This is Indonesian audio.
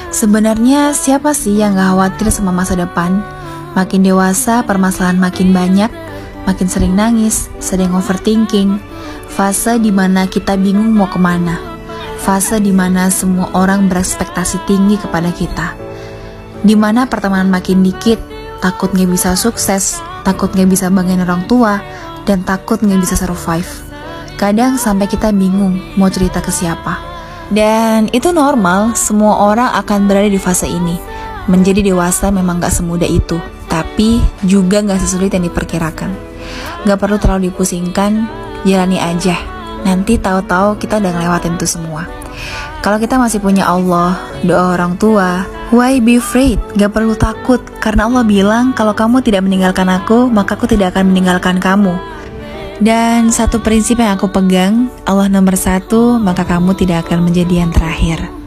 Sebenarnya siapa sih yang gak khawatir sama masa depan? Makin dewasa, permasalahan makin banyak, makin sering nangis, sering overthinking. Fase dimana kita bingung mau kemana. Fase dimana semua orang berekspektasi tinggi kepada kita. Dimana pertemanan makin dikit, takut gak bisa sukses, takut gak bisa banggain orang tua, dan takut gak bisa survive. Kadang sampai kita bingung mau cerita ke siapa. Dan itu normal, semua orang akan berada di fase ini. Menjadi dewasa memang gak semudah itu, tapi juga gak sesulit yang diperkirakan. Gak perlu terlalu dipusingkan, jalani aja. Nanti tahu-tahu kita udah ngelewatin itu semua. Kalau kita masih punya Allah, doa orang tua, why be afraid? Gak perlu takut, karena Allah bilang kalau kamu tidak meninggalkan aku, maka aku tidak akan meninggalkan kamu. Dan satu prinsip yang aku pegang, Allah nomor 1, maka kamu tidak akan menjadi yang terakhir.